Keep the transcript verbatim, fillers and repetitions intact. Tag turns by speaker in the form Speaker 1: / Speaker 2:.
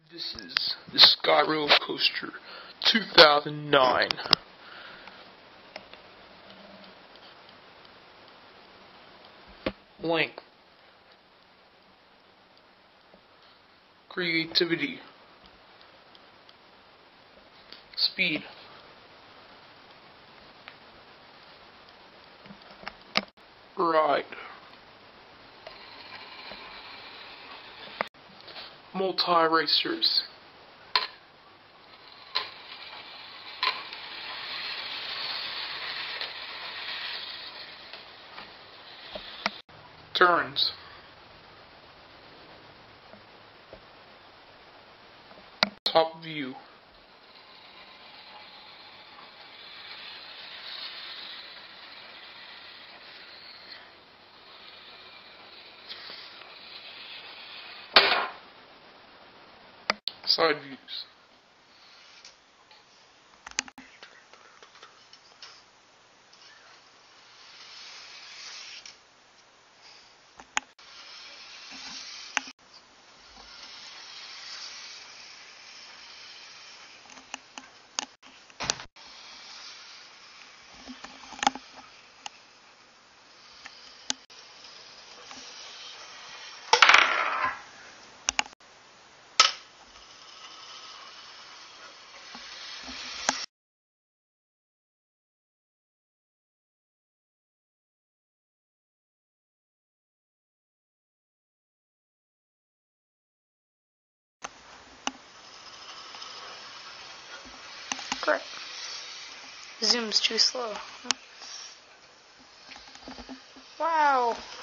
Speaker 1: This is the Skyrail Coaster two thousand nine. Length, creativity, speed, ride, multi-racers, turns, top view, side views,
Speaker 2: Great. Zoom's too slow. Wow.